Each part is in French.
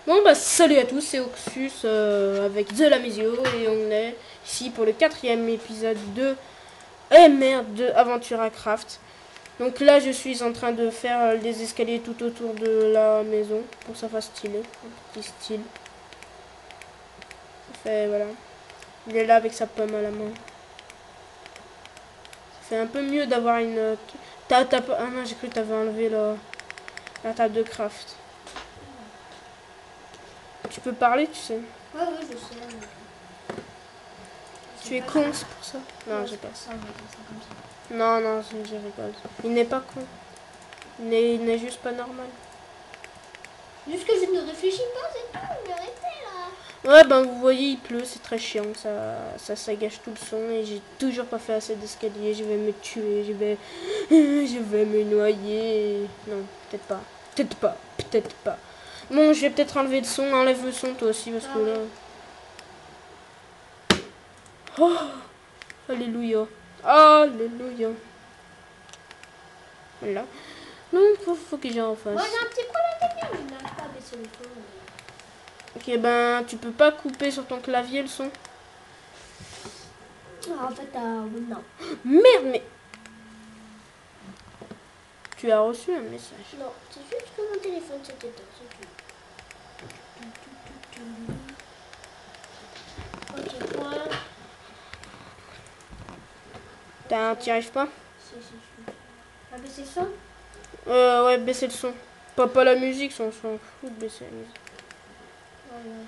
Bon bah salut à tous, c'est Oxus avec The Lamésio et on est ici pour le 4e épisode de de Aventura Craft. Donc là je suis en train de faire des escaliers tout autour de la maison pour que ça fasse stylé, un petit style. Ça fait voilà. Il est là avec sa pomme à la main. Ça fait un peu mieux d'avoir une... Ah non, j'ai cru que t'avais enlevé la table de craft. Tu peux parler, tu sais. Ouais, je sais. Tu es con, c'est pour ça. Non, ouais, j'ai pas. ça, comme ça. Non, je rigole. Il n'est pas con. Il n'est juste pas normal. Juste que je ne réfléchis pas, c'est tout. Mais arrêtez là. Ouais, ben vous voyez, il pleut, c'est très chiant. Ça gâche tout le son et j'ai toujours pas fait assez d'escalier. Je vais me tuer, je vais me noyer. Non, peut-être pas. Peut-être pas. Peut-être pas. Bon, je vais peut-être enlever le son. Enlève le son toi aussi parce que là. Oh, alléluia. Alléluia. Voilà. Donc, faut que j'en fasse. Moi, j'ai un petit problème technique. Je n'arrive pas à baisser le son. Ok, ben, tu peux pas couper sur ton clavier le son. Ah, en fait, non. Merde, mais... Tu as reçu un message. Non, c'est juste que mon téléphone s'est éteint, c'est tout. Ok, point. T'y arrives pas? Si. Ah, baisser le son? Ouais, baisser le son. Pas la musique, on s'en fout de baisser la musique. Ouais, non,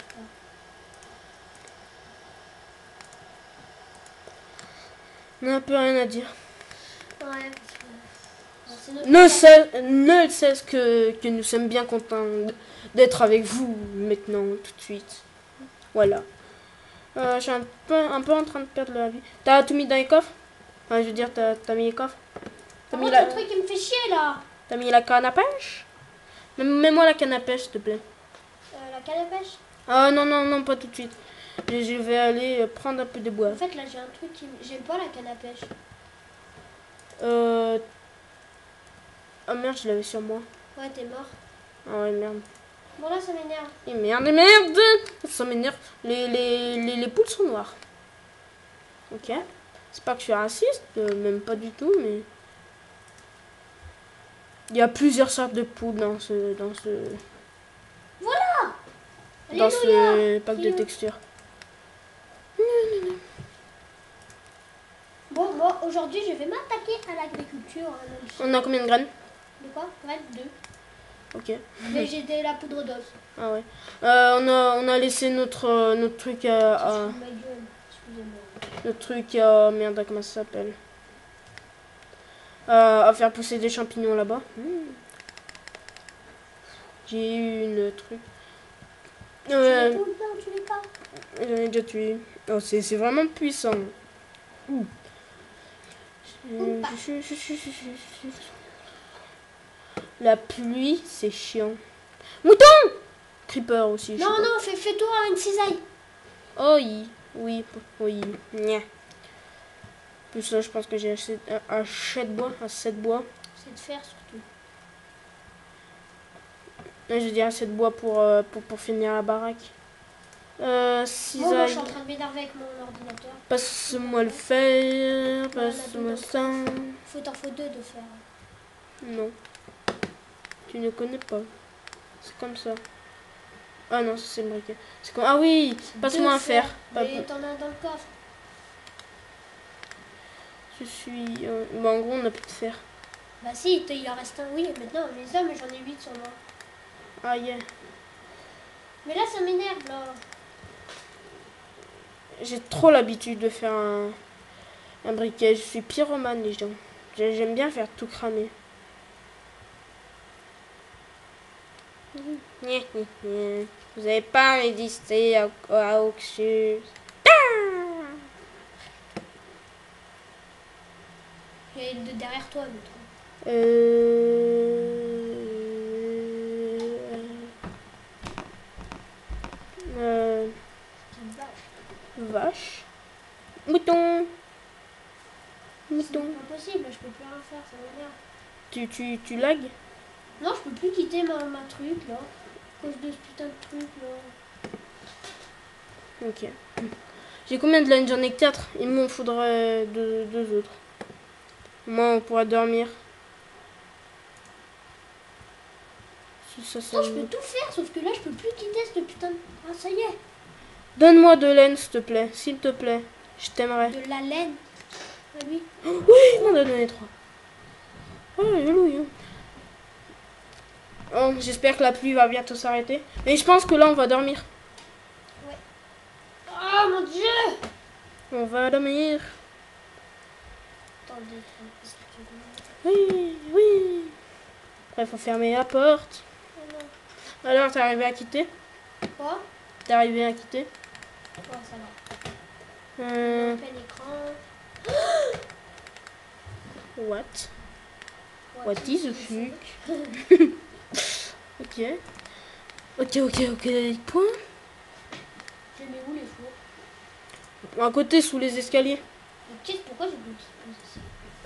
On n'a un peu rien à dire. ouais, parce que... Ne cesse que nous sommes bien contents d'être avec vous maintenant, tout de suite. Voilà. Je suis un peu en train de perdre la vie. T'as tout mis dans les coffres? Enfin, je veux dire, t'as mis les coffres? Par contre, le truc qui me fait chier là. T'as mis la canne à pêche? Mets-moi la canne à pêche, s'il te plaît. La canne à pêche? Ah non, pas tout de suite. Je vais aller prendre un peu de bois. En fait, là, j'ai un truc qui... J'aime pas la canne à pêche. Ah merde, je l'avais sur moi. Ouais, t'es mort. Ah ouais, merde. Bon, là, ça m'énerve. Et merde. Ça m'énerve. Les poules sont noires. Ok. C'est pas que je suis raciste, même pas du tout, mais... Il y a plusieurs sortes de poules dans ce Voilà. dans ce pack de textures. Bon, moi, aujourd'hui, je vais m'attaquer à l'agriculture. On a combien de graines? De quoi? Ouais, 2. Ok. Mais j'ai de la poudre d'os. Ah ouais. On a laissé notre truc à... Le truc, merde, comment ça s'appelle? À faire pousser des champignons là-bas. J'ai eu une truc. Tu les poules, non, tu les pas. J'en ai déjà tué. Oh, c'est vraiment puissant. La pluie, c'est chiant. Mouton! Creeper aussi. Non, fais-toi une cisaille. Oh oui. Nya. Plus là, je pense que j'ai acheté assez de bois. C'est de faire surtout. Là, j'ai dit assez de bois pour finir la baraque. Bon, moi, je suis en train de m'énerver avec mon ordinateur. Passe-moi le fer, passe-moi ça. T'en faut 2 de fer. Non. Tu ne connais pas. C'est comme ça. Ah non, ça c'est le briquet. C'est comme... Ah oui, passe-moi un fer. Mais t'en as un dans le coffre. Je suis... Bon, en gros, on n'a plus de fer. Bah si, il en reste un. Oui, maintenant, les hommes, j'en ai 8 sur moi. Ah yeah. Mais là, ça m'énerve, là. J'ai trop l'habitude de faire un briquet. Je suis pyromane, les gens. J'aime bien faire tout cramer. Vous n'avez pas résisté à Oxus. Et derrière toi, l'autre. Vache. Mouton. C'est pas possible, je peux plus rien faire, ça m'énerve. Tu lags? Non, je peux plus quitter ma truc, là. cause de ce putain de truc là. Ok. J'ai combien de laine? J'en ai 4. Il m'en faudrait deux autres. Moi, on pourra dormir. Si ça, Oh, je peux tout faire, sauf que là, je peux plus quitter ce putain de... Ah, ça y est. Donne-moi de laine, s'il te plaît. S'il te plaît. Je t'aimerais. De la laine. Ah oui. Oui, il m'en a donné 3. Oh, alléluia. Oh, j'espère que la pluie va bientôt s'arrêter. Mais je pense que là, on va dormir. Oh mon dieu. On va dormir. Attendez. Oui, oui. Après, faut fermer la porte. Oh non. Alors, t'es arrivé à quitter? Quoi? T'es arrivé à quitter? Ouais, ça va. Euh, Plein écran. what? What is the fuck? Ok. Ok. Point. Je mets où les fours? À côté, sous les escaliers. Mais qu'est-ce pourquoi j'ai plus de ça?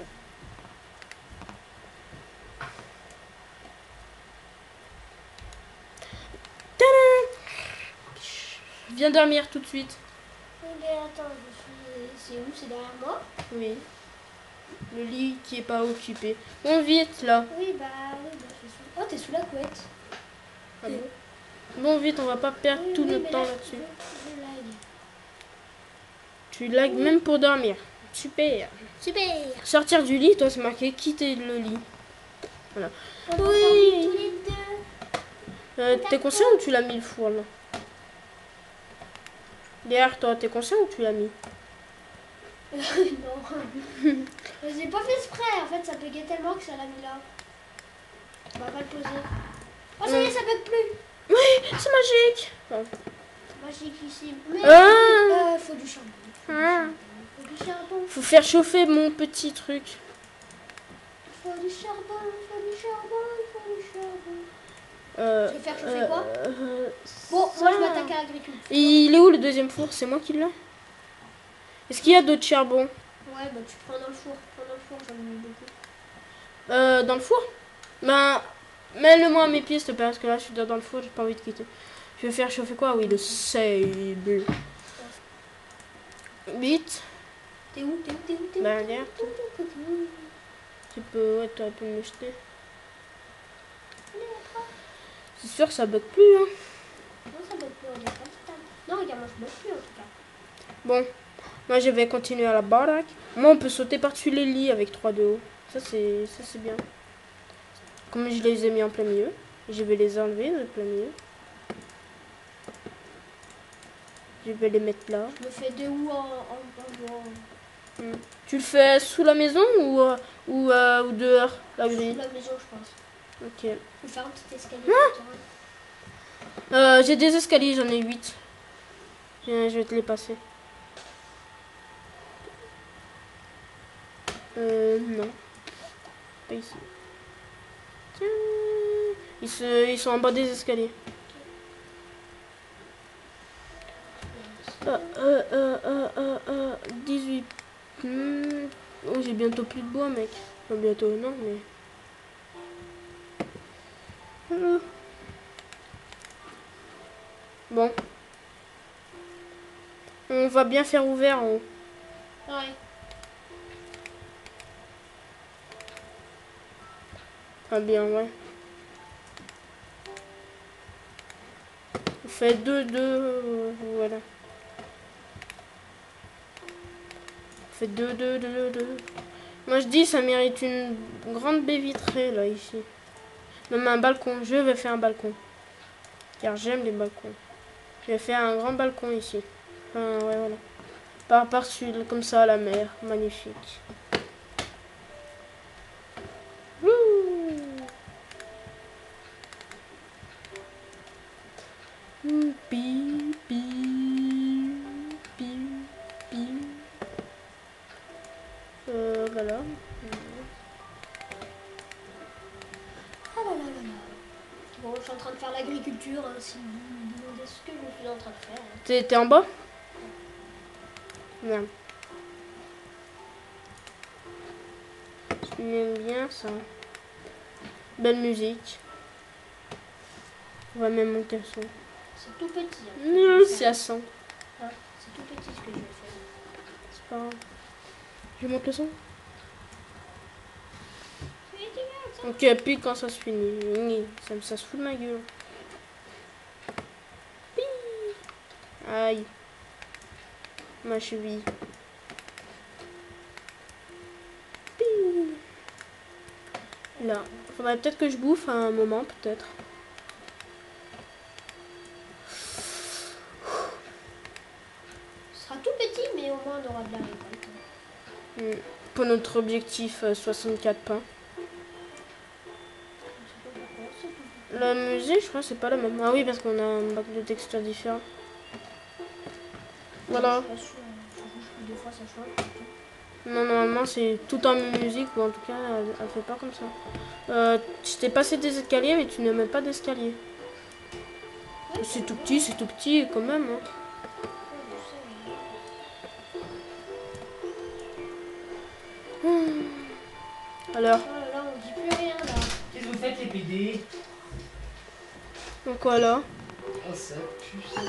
Viens dormir tout de suite. Mais attends, c'est où? C'est derrière moi? Oui. Le lit qui est pas occupé. Bon, vite, là. Oui, bah je suis sous... Oh, t'es sous la couette. Ah bon? Bon, vite, on va pas perdre Oui, tout oui, notre mais temps là, là-dessus. je lag. Tu lags même pour dormir. Super. Super. Sortir du lit, toi, c'est marqué quitter le lit. Voilà. On va Oui. dormir tous les deux. T'es conscient ou tu l'as mis le four, là? Derrière toi, t'es conscient ou tu l'as mis? Non. J'ai pas fait exprès. En fait, ça buguait tellement que ça l'a mis là. On va pas le poser. Oh, ça y est, ça bug plus. Oui, c'est magique. Oh. Magique ici. Mais faut du charbon. Ah. Faut du charbon. Faut faire chauffer mon petit truc. Faut du charbon. Faut du charbon. Faut du charbon. Tu veux faire chauffer quoi? Bon, moi je m'attaque à l'agriculture. Il est où le deuxième four? C'est moi qui l'ai? Est-ce qu'il y a d'autres charbons? Ouais, bah tu prends dans le four. Prends dans le four, j'en ai mis beaucoup. Dans le four? Ben, mets-le-moi à mes pieds, s'il te plaît, parce que là, je suis dans le four, j'ai pas envie de quitter. Je vais faire chauffer quoi? Oui, le sable. Vite. T'es où? Ben, derrière. Tu peux, ouais, t'aurais pu me jeter. C'est sûr que ça bug plus, hein. Non, ça bug plus, on est pas stable. Non, regarde, moi je bug plus en tout cas. Bon, moi je vais continuer à la baraque. Moi, on peut sauter par-dessus les lits avec 3 de haut. Ça, c'est bien. Comme je les ai mis en plein milieu, je vais les enlever de plein milieu. Je vais les mettre là. Je me fais deux ou en Tu le fais sous la maison ou dehors, la grille? sous la maison, je pense. Ok. Je vais faire un petit escalier. J'ai des escaliers, j'en ai 8. Je vais te les passer. Non. Pas ici. Tiens. Ils sont en bas des escaliers. 18. Oh, j'ai bientôt plus de bois, mec. Enfin, bientôt, non, mais... Bon. On va bien faire ouvert en haut. Ouais. Ah bien, ouais. On fait deux, voilà. On fait deux. Moi je dis ça mérite une grande baie vitrée là ici. Même un balcon. Je vais faire un balcon. Car j'aime les balcons. Je vais faire un grand balcon ici. Enfin, ouais, voilà. Par-dessus, comme ça, à la mer. Magnifique. Voilà. Ah là là là là. Bon, je suis en train de faire l'agriculture, hein, si vous me demandez ce que je suis en train de faire. T'es en bas? Merde. J'aime bien ça. Belle musique. On va même mon caleçon. C'est tout petit. C'est à 100. Hein, c'est tout petit ce que je vais faire. C'est pas grave. Je monte le son. Ok, puis quand ça se finit, ça se fout de ma gueule. Aïe. Ma cheville. Là. Faudrait peut-être que je bouffe à un moment, peut-être. Ce sera tout petit, mais au moins on aura de la récolte. Pour notre objectif, 64 pains. La musique, je crois, c'est pas la même. Ah oui, parce qu'on a un bac de textures différents. Voilà. Des fois ça change. Non, normalement, c'est tout en musique, ou en tout cas, elle fait pas comme ça. Je t'ai passé des escaliers, mais tu ne mets pas d'escalier. C'est tout petit quand même. Hein. Alors, Oh là là, on dit plus rien là. Qu'est-ce que vous faites les PD? donc voilà. Oh ça pue ça.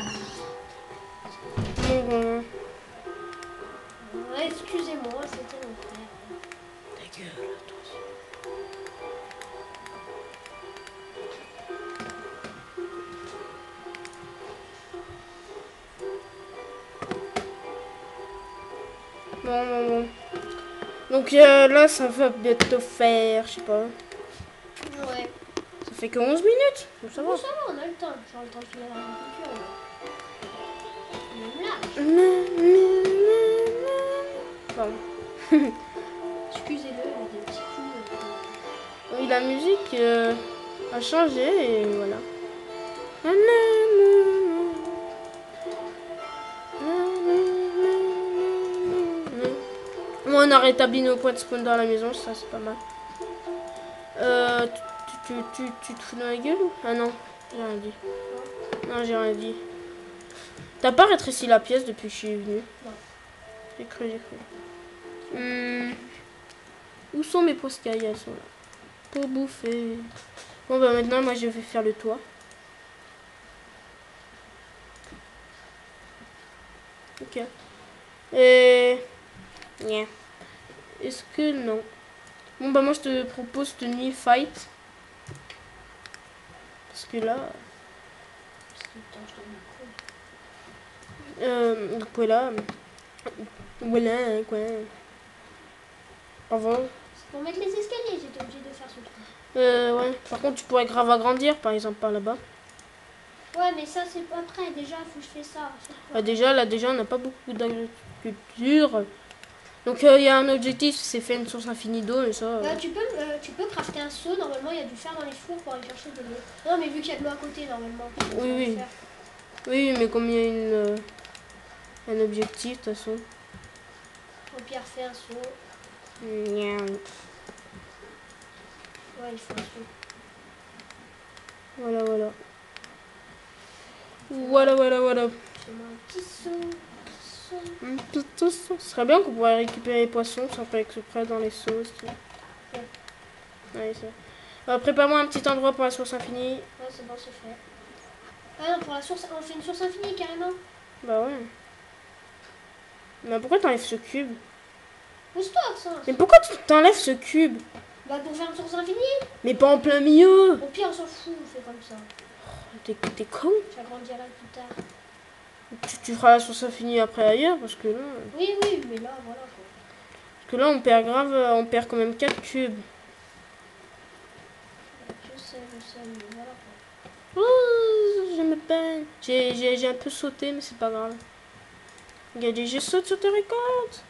Bon. Ouais, excusez-moi, c'était mon frère. Ta gueule, attention. Bon. Donc là, ça va bientôt faire, je sais pas. Ouais. Ça fait que 11 minutes. Donc ça va. Bon, ça va, on a le temps. Genre le temps de finir l'agriculture. Même là. Pardon. Excusez-le, il y a des petits coups. Oui, la musique a changé et voilà. Moi, on a rétabli nos points de spawn dans la maison, ça c'est pas mal. Tu te fous dans la gueule ou... Ah non, j'ai rien dit. Non, j'ai rien dit. T'as pas rétréci la pièce depuis que je suis venue? Non. J'ai cru. Où sont mes poiscailles? Elles sont là. Pour bouffer. Bon bah maintenant, moi je vais faire le toit. Ok. Et... Yeah. Est-ce que non? Bon bah moi je te propose de nuit fight. Parce que là... donc voilà. Voilà quoi. Au revoir. C'est pour mettre les escaliers, j'étais obligée de faire ce truc. Ouais. Par contre tu pourrais grave agrandir par exemple par là-bas. Ouais, mais ça c'est pas prêt. Déjà, il faut que je fasse ça. Bah, déjà on n'a pas beaucoup d'agriculture. Donc il y a un objectif, c'est faire une source infinie d'eau et ça. Tu peux crafter un seau. Normalement, il y a du fer dans les fours pour aller chercher de l'eau. Non, mais vu qu'il y a de l'eau à côté, normalement. Oui. Oui, mais comme il y a un objectif, de toute façon. Au pire, fais un seau. Miaou. Ouais, il faut un seau. Voilà. Fais-moi un petit seau. Tout ça. Ce serait bien qu'on pourrait récupérer les poissons sans faire exprès dans les seaux. Ouais, ça. Prépare-moi un petit endroit pour la source infinie. Ouais, c'est bon, c'est fait. Ah non, pour la source, on fait une source infinie carrément. Bah ouais. Mais pourquoi t'enlèves ce cube? Pousse-toi, ça. Mais pourquoi tu t'enlèves ce cube? Bah pour faire une source infinie. Mais pas en plein milieu. Au pire, on s'en fout, on fait comme ça. T'es con? J'agrandirai plus tard. Tu feras la source infinie après ailleurs parce que là... Oui, mais là, voilà quoi. Parce que là on perd grave, on perd quand même 4 cubes. Je sais, mais voilà quoi. Oh, je me peine. J'ai un peu sauté mais c'est pas grave. Regardez, je saute sur tes récoltes.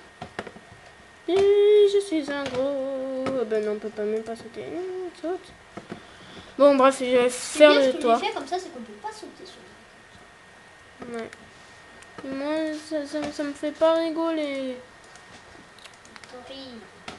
Et je suis un gros... Ben non, on peut pas même pas sauter. Saute. Bon bref, je vais faire bien, le ce que toit. j'ai fait comme ça, c'est qu'on peut pas sauter sur. Ouais. Moi, ça me fait pas rigoler. Tant pis.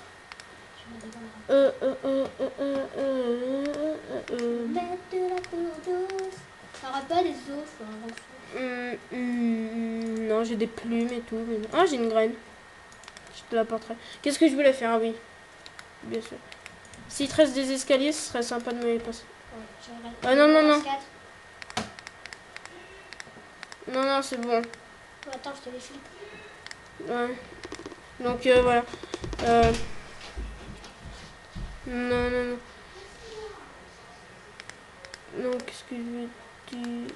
Mettre de la poudre d'os. T'auras pas les os, Non, j'ai des plumes et tout. Mais... Ah, j'ai une graine. Je te l'apporterai. Qu'est-ce que je voulais faire? Ah oui. Bien sûr. S'il te reste des escaliers, ce serait sympa de me les passer. Ah non, non, non. 4. Non, non, c'est bon. Attends, je te les file. Ouais. Donc voilà. Non, non, non. Non, qu'est-ce que je veux dire?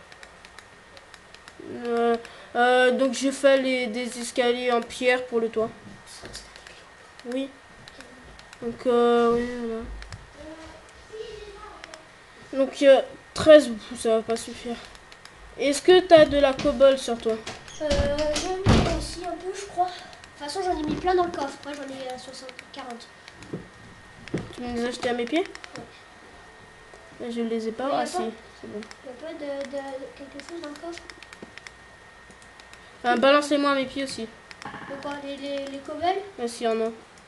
Donc j'ai fait des escaliers en pierre pour le toit. Oui. Donc oui, voilà. Donc 13, ça va pas suffire. Est-ce que t'as de la cobble sur toi? J'en ai aussi un peu, je crois. De toute façon, j'en ai mis plein dans le coffre. Moi, j'en ai 40. Tu me les as achetés à mes pieds? Ouais. Je les ai pas. Mais y a Ah pas. si, c'est bon. Il n'y a pas de quelque chose dans le coffre? Balancez-moi à mes pieds aussi. De quoi? Les cobbles? Ah si, y en a.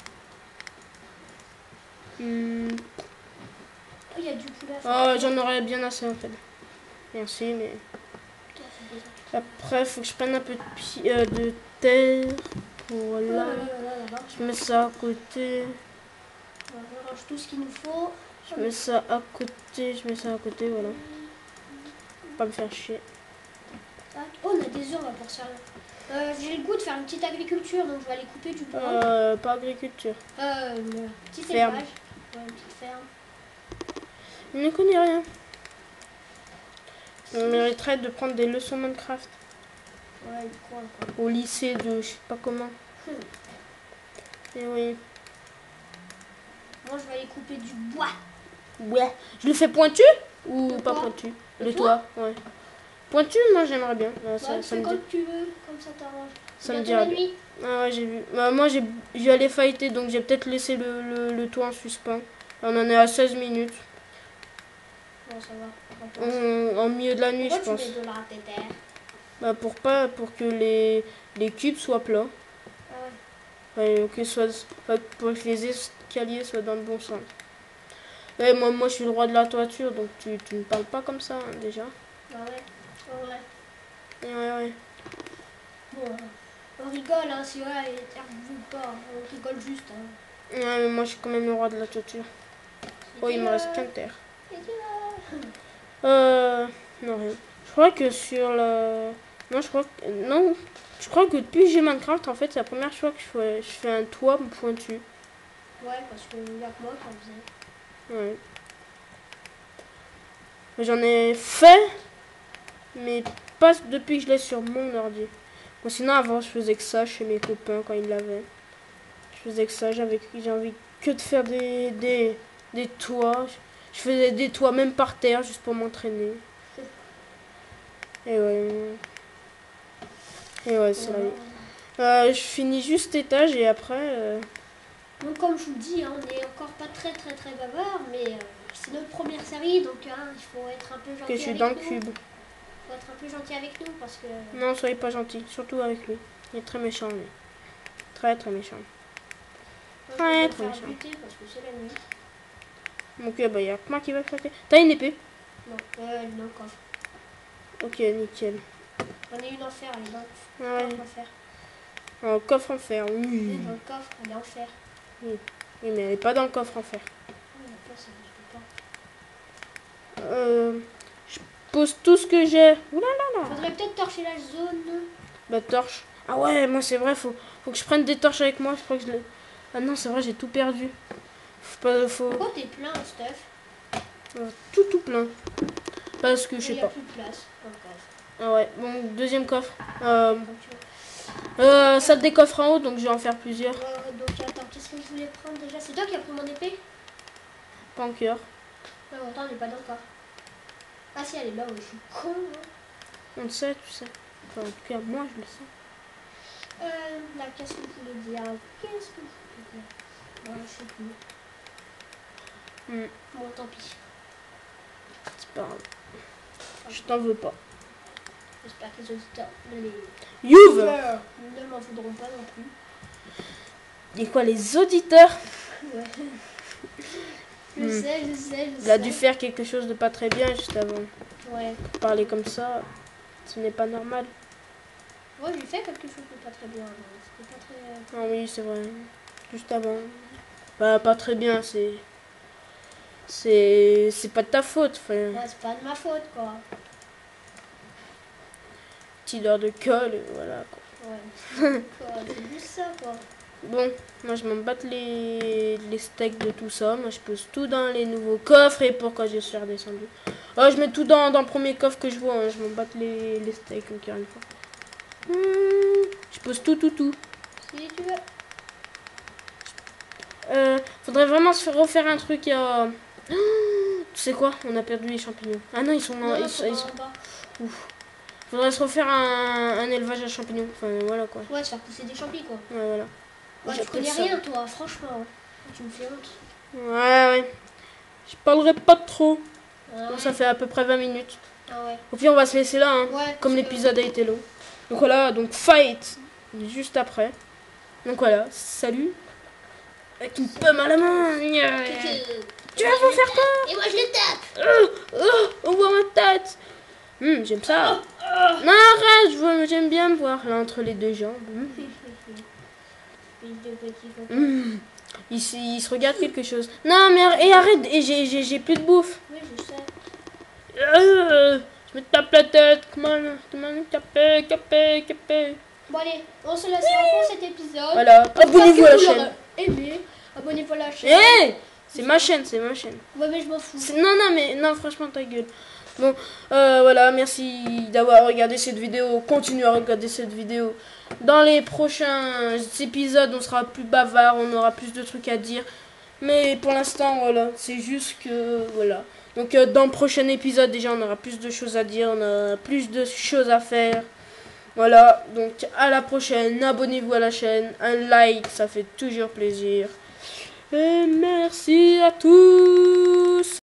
Oh, il y a du poulet à Oh, faire. j'en aurais bien assez en fait. Merci, mais Putain, c'est bizarre. après, faut que je prenne un peu de terre. Voilà. Là-bas. Je mets ça à côté. On range tout ce qu'il nous faut. Je mets ça à côté. Je mets ça à côté, voilà. Pas me faire chier. Tac. Oh, on a des œufs, on va pour servir. J'ai le goût de faire une petite agriculture, donc je vais aller couper du bois. Pas agriculture. Une petite Ferme. élevage. Ouais, une petite ferme. Je ne connais rien. On mériterait de prendre des leçons Minecraft Ouais, quoi. au lycée de je sais pas comment. Et oui. Moi, je vais aller couper du bois. Ouais. Je le fais pointu ou Le pas quoi? pointu? Le Le toit toit, ouais. Pointu, moi j'aimerais bien. Ouais, Ça fais me comme dit. tu veux, comme ça t'arrange. Ça me Bientôt la dit. nuit. Ah ouais, j'ai vu. Bah, moi j'ai allé fighter donc j'ai peut-être laissé le toit en suspens. On en est à 16 minutes. Bon, ça va. En milieu de la nuit, Pourquoi je pense. tu mets de la terre? Bah, pour que les cubes soient plats. Ah ouais. Ouais, pour que les escaliers soient dans le bon sens. Ouais, moi je suis le roi de la toiture, donc tu ne parles pas comme ça hein, déjà. Ah ouais. Ouais. Ouais. Bon, on rigole, hein, si ouais, les terres vous pas. On rigole juste. Hein. Ouais, mais moi je suis quand même le roi de la toiture. Oh, il me reste plein de terre. Non, rien. Je crois que sur le... Non, je crois que... Non, je crois que depuis que j'ai Minecraft, en fait, c'est la première fois que je fais un toit pointu. Ouais, parce que il y a que moi qui en faisais. Ouais. J'en ai fait, mais pas depuis que je l'ai sur mon ordi. Bon, sinon, avant, je faisais que ça chez mes copains quand ils l'avaient. Je faisais que ça, j'ai envie que de faire des toits. Je faisais des toits même par terre, juste pour m'entraîner. Et ouais. Et ouais, c'est la vie. Je finis juste cet étage et après... Donc comme je vous le dis, hein, on n'est encore pas très bavard, mais c'est notre première série, donc hein, il faut être un peu gentil que je suis avec dans le nous. cube. Il faut être un peu gentil avec nous parce que... Non, soyez pas gentil, surtout avec lui. Il est très méchant, lui. Très méchant. Moi, je vais Ouais, me très faire méchant. buter parce que c'est la nuit. Donc, bah, il y a que moi qui va flatter. T'as une épée? Non, elle est dans le coffre. Ok, nickel. J'en ai une en fer, elle est dans le Ah ouais. coffre en fer. Un coffre en fer, Elle oui. est dans le coffre, elle est en fer. Oui, mais elle est pas dans le coffre en fer. Oui, mais ça, je peux pas. Je pose tout ce que j'ai. Oula là là. Faudrait peut-être torcher la zone. Bah, torche. Ah ouais, moi c'est vrai, faut que je prenne des torches avec moi. Je crois que je l'ai. Ah non, c'est vrai, j'ai tout perdu. Faut Pourquoi t'es plein en stuff? tout plein. Parce que je sais Il n'y a pas. plus de place dans le coffre. Ah ouais, bon, deuxième coffre. Comme tu veux. Salle des coffres en haut, donc je vais en faire plusieurs. Donc attends, qu'est-ce que je voulais prendre déjà? C'est toi qui as pris mon épée? Pas en cœur. Non, attends, elle n'est pas dans le coffre. Ah si, elle est là, ouais, je suis con. Hein. On le sait, tu sais. Enfin, en tout cas, moi je le sais. Là, qu'est-ce que je voulais dire? Qu'est-ce que je voulais dire? Non, je sais plus. Bon, tant pis. C'est pas grave. Je t'en veux pas. J'espère que les auditeurs Youve ne m'en voudront pas non plus. Et quoi, les auditeurs? Ouais. Je sais. Il a dû faire quelque chose de pas très bien juste avant. Ouais. Parler comme ça, ce n'est pas normal. Ouais, j'ai fait quelque chose de pas très bien. C'était pas très... Ah oui, c'est vrai. Juste avant. Bah, pas très bien, c'est... C'est pas de ta faute. Enfin, Ouais, c'est pas de ma faute, quoi. petite heure de colle, voilà. Quoi. Ouais. Quoi, c'est juste ça, quoi. Bon, moi je m'en batte les steaks de tout ça. Moi je pose tout dans les nouveaux coffres. Et pourquoi je suis redescendu? Oh, je mets tout dans le premier coffre que je vois. Hein. Je m'en batte les steaks, encore une fois. Je pose tout. Si tu veux. Faudrait vraiment se refaire un truc. Tu sais quoi? On a perdu les champignons. Ah non, ils sont... Non, ils c'est sont- pas. Ouf. Faudrait se refaire un élevage à champignons. Enfin, voilà quoi. Ouais, se faire pousser des champignons, quoi. Ouais, voilà. Ouais, tu J'appelle connais ça. rien, toi, franchement. Tu me fais honte. Ouais. Je parlerai pas trop. Ah Bon, ouais. ça fait à peu près 20 minutes. Ah ouais. Au pire, on va se laisser là, hein, Ouais, comme parce l'épisode a été long. Donc voilà, donc fight juste après. Donc voilà, salut. Avec une pomme à la main. Tu vas vous faire quoi? Et moi je le tape. On voit ma tête. J'aime ça. Non, arrête, j'aime bien me voir là entre les deux jambes. Fils de petit copain. Il se regarde quelque chose. Non, mais arrête, et j'ai plus de bouffe. Oui, je sais. Je me tape la tête. Comment capé. Bon allez, on se laisse pour cet épisode. Voilà, abonnez-vous à la J'espère que vous chaîne. l'aurez aimé. Abonnez-vous à la chaîne. Hé, c'est ma chaîne. Ouais, mais je m'en fous. Non, franchement, ta gueule. Bon, voilà, merci d'avoir regardé cette vidéo. Continuez à regarder cette vidéo. Dans les prochains épisodes, on sera plus bavard, on aura plus de trucs à dire. Mais pour l'instant, voilà, c'est juste que, voilà. Donc, dans le prochain épisode, déjà, on aura plus de choses à dire, on a plus de choses à faire. Voilà, donc à la prochaine. Abonnez-vous à la chaîne, un like, ça fait toujours plaisir. Et merci à tous.